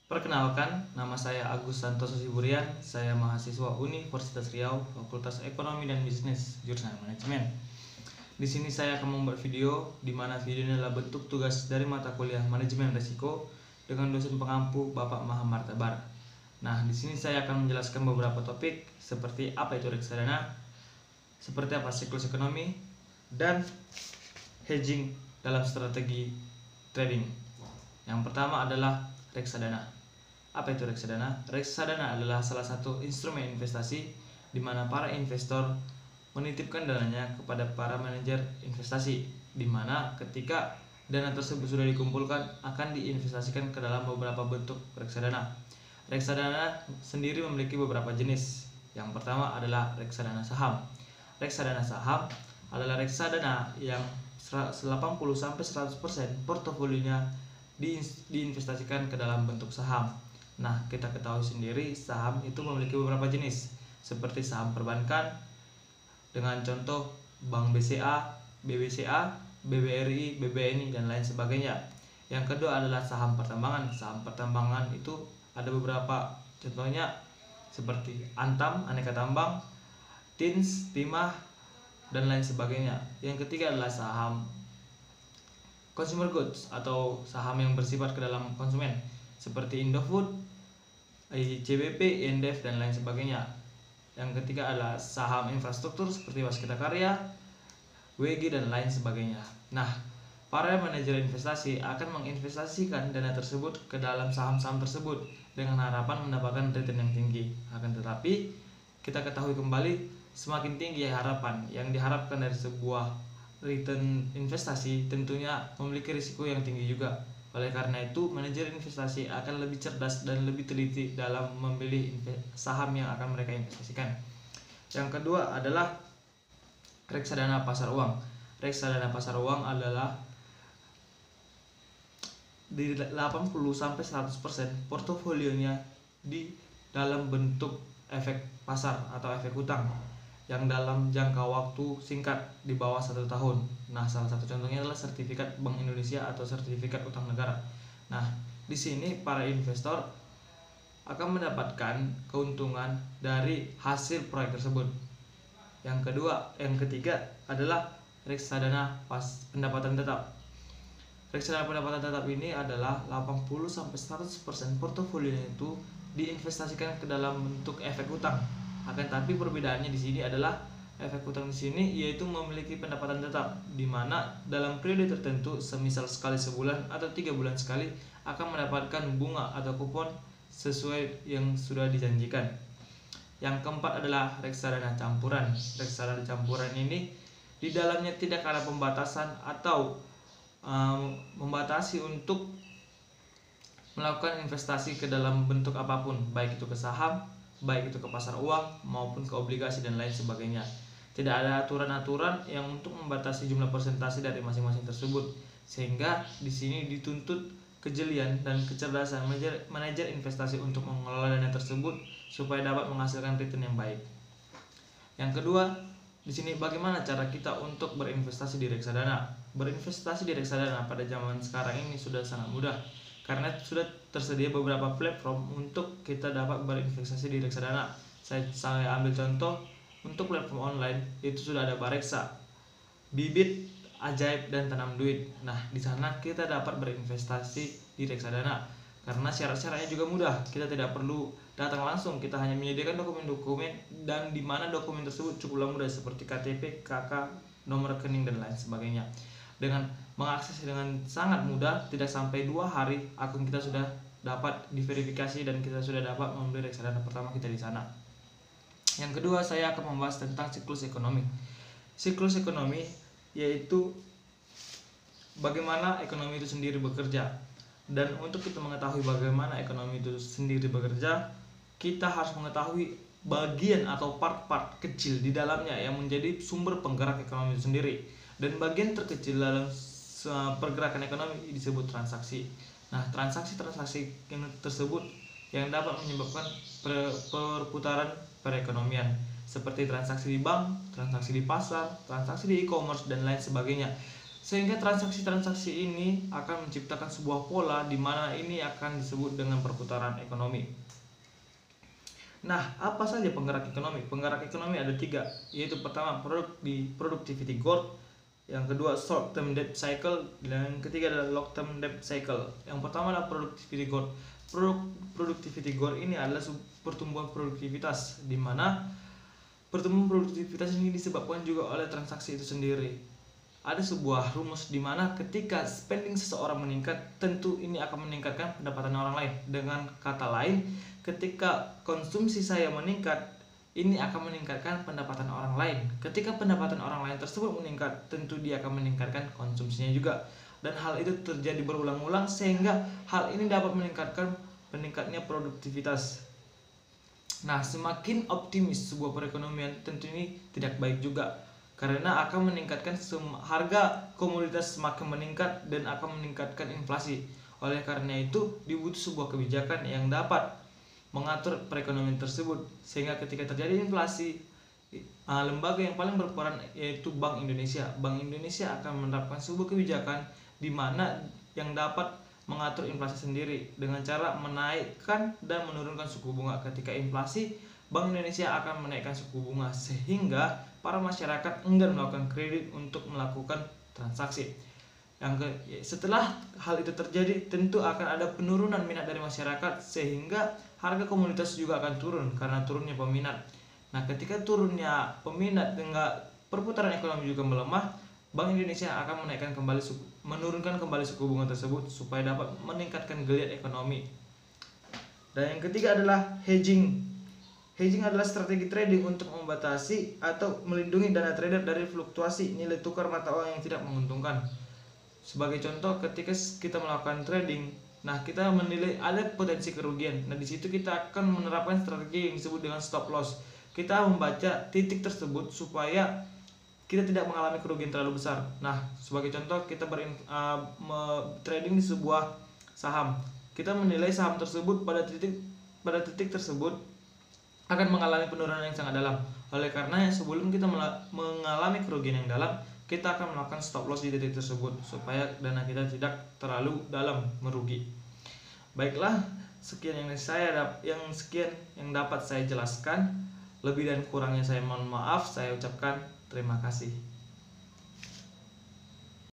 Perkenalkan, nama saya Agus Santoso Siburian. Saya mahasiswa Universitas Riau, Fakultas Ekonomi dan Bisnis, jurusan Manajemen. Di sini saya akan membuat video di mana video ini adalah bentuk tugas dari mata kuliah Manajemen Risiko dengan dosen pengampu Bapak Muhammad Tabar. Nah, di sini saya akan menjelaskan beberapa topik seperti apa itu reksadana, seperti apa siklus ekonomi, dan hedging dalam strategi trading. Yang pertama adalah reksadana. Apa itu reksadana? Reksadana adalah salah satu instrumen investasi di mana para investor menitipkan dananya kepada para manajer investasi, di mana ketika dana tersebut sudah dikumpulkan akan diinvestasikan ke dalam beberapa bentuk reksadana. Reksadana sendiri memiliki beberapa jenis. Yang pertama adalah reksadana saham. Reksadana saham adalah reksadana yang 80-100% portofolionya diinvestasikan ke dalam bentuk saham. Nah, kita ketahui sendiri saham itu memiliki beberapa jenis, seperti saham perbankan dengan contoh Bank BCA, BBCA, BBRI, BBNI, dan lain sebagainya. Yang kedua adalah saham pertambangan. Saham pertambangan itu ada beberapa contohnya seperti Antam, Aneka Tambang, Tins, Timah, dan lain sebagainya. Yang ketiga adalah saham consumer goods atau saham yang bersifat ke dalam konsumen seperti Indofood, CBP, INDEF, dan lain sebagainya. Yang ketiga adalah saham infrastruktur seperti Waskita Karya, WG, dan lain sebagainya. Nah, para manajer investasi akan menginvestasikan dana tersebut ke dalam saham-saham tersebut dengan harapan mendapatkan return yang tinggi. Akan tetapi, kita ketahui kembali semakin tinggi harapan yang diharapkan dari sebuah return investasi tentunya memiliki risiko yang tinggi juga. Oleh karena itu, manajer investasi akan lebih cerdas dan lebih teliti dalam memilih saham yang akan mereka investasikan. Yang kedua adalah reksadana pasar uang. Reksadana pasar uang adalah di 80-100% portofolionya di dalam bentuk efek pasar atau efek hutang yang dalam jangka waktu singkat di bawah 1 tahun. Nah, salah satu contohnya adalah sertifikat Bank Indonesia atau sertifikat utang negara. Nah, di sini para investor akan mendapatkan keuntungan dari hasil proyek tersebut. Yang ketiga adalah reksadana pendapatan tetap. Reksadana pendapatan tetap ini adalah 80-100% portofolionya itu diinvestasikan ke dalam bentuk efek hutang. Akan tapi perbedaannya di sini adalah efek hutang di sini yaitu memiliki pendapatan tetap, di mana dalam periode tertentu, semisal sekali sebulan atau 3 bulan sekali, akan mendapatkan bunga atau kupon sesuai yang sudah dijanjikan. Yang keempat adalah reksadana campuran. Reksadana campuran ini di dalamnya tidak ada pembatasan atau membatasi untuk melakukan investasi ke dalam bentuk apapun, baik itu ke saham, baik itu ke pasar uang maupun ke obligasi dan lain sebagainya. Tidak ada aturan-aturan yang untuk membatasi jumlah persentase dari masing-masing tersebut, sehingga di sini dituntut kejelian dan kecerdasan manajer investasi untuk mengelola dana tersebut supaya dapat menghasilkan return yang baik. Yang kedua, di sini bagaimana cara kita untuk berinvestasi di reksadana? Berinvestasi di reksadana pada zaman sekarang ini sudah sangat mudah, karena sudah tersedia beberapa platform untuk kita dapat berinvestasi di reksadana. Saya ambil contoh untuk platform online, itu sudah ada Bareksa, Bibit, Ajaib, dan Tanam Duit. Nah, di sana kita dapat berinvestasi di reksadana karena syarat-syaratnya juga mudah. Kita tidak perlu datang langsung, kita hanya menyediakan dokumen-dokumen, dan di mana dokumen tersebut cukuplah mudah seperti KTP, KK, nomor rekening, dan lain sebagainya. Dengan mengakses dengan sangat mudah, tidak sampai 2 hari akun kita sudah dapat diverifikasi dan kita sudah dapat membeli reksadana pertama kita di sana. Yang kedua, saya akan membahas tentang siklus ekonomi. Siklus ekonomi yaitu bagaimana ekonomi itu sendiri bekerja. Dan untuk kita mengetahui bagaimana ekonomi itu sendiri bekerja, kita harus mengetahui bagian atau part-part kecil di dalamnya yang menjadi sumber penggerak ekonomi itu sendiri. Dan bagian terkecil dalam pergerakan ekonomi disebut transaksi. Nah, transaksi-transaksi yang tersebut yang dapat menyebabkan perputaran perekonomian, seperti transaksi di bank, transaksi di pasar, transaksi di e-commerce, dan lain sebagainya. Sehingga transaksi-transaksi ini akan menciptakan sebuah pola di mana ini akan disebut dengan perputaran ekonomi. Nah, apa saja penggerak ekonomi? Penggerak ekonomi ada 3, yaitu pertama productivity growth, yang kedua short term debt cycle, dan yang ketiga adalah long term debt cycle. Yang pertama adalah productivity growth. Productivity growth ini adalah pertumbuhan produktivitas, di mana pertumbuhan produktivitas ini disebabkan juga oleh transaksi itu sendiri. Ada sebuah rumus di mana ketika spending seseorang meningkat, tentu ini akan meningkatkan pendapatan orang lain. Dengan kata lain, ketika konsumsi saya meningkat, ini akan meningkatkan pendapatan orang lain. Ketika pendapatan orang lain tersebut meningkat, tentu dia akan meningkatkan konsumsinya juga. Dan hal itu terjadi berulang-ulang sehingga hal ini dapat meningkatnya produktivitas. Nah, semakin optimis sebuah perekonomian, tentu ini tidak baik juga, karena akan meningkatkan harga komoditas semakin meningkat dan akan meningkatkan inflasi. Oleh karena itu, dibutuhkan sebuah kebijakan yang dapat mengatur perekonomian tersebut, sehingga ketika terjadi inflasi, lembaga yang paling berperan yaitu Bank Indonesia. Bank Indonesia akan menerapkan sebuah kebijakan di mana yang dapat mengatur inflasi sendiri dengan cara menaikkan dan menurunkan suku bunga. Ketika inflasi, Bank Indonesia akan menaikkan suku bunga sehingga para masyarakat enggan melakukan kredit untuk melakukan transaksi. Setelah hal itu terjadi, tentu akan ada penurunan minat dari masyarakat sehingga harga komoditas juga akan turun karena turunnya peminat. Nah, ketika turunnya peminat dengan perputaran ekonomi juga melemah, Bank Indonesia akan menurunkan kembali suku bunga tersebut supaya dapat meningkatkan geliat ekonomi. Dan yang ketiga adalah hedging. Hedging adalah strategi trading untuk membatasi atau melindungi dana trader dari fluktuasi nilai tukar mata uang yang tidak menguntungkan. Sebagai contoh, ketika kita melakukan trading, nah kita menilai ada potensi kerugian. Nah, di situ kita akan menerapkan strategi yang disebut dengan stop loss. Kita membaca titik tersebut supaya kita tidak mengalami kerugian terlalu besar. Nah, sebagai contoh, kita trading di sebuah saham. Kita menilai saham tersebut pada titik tersebut akan mengalami penurunan yang sangat dalam. Oleh karena sebelum kita mengalami kerugian yang dalam, kita akan melakukan stop loss di titik tersebut supaya dana kita tidak terlalu dalam merugi. Baiklah, sekian yang dapat saya jelaskan. Lebih dan kurangnya saya mohon maaf. Saya ucapkan terima kasih.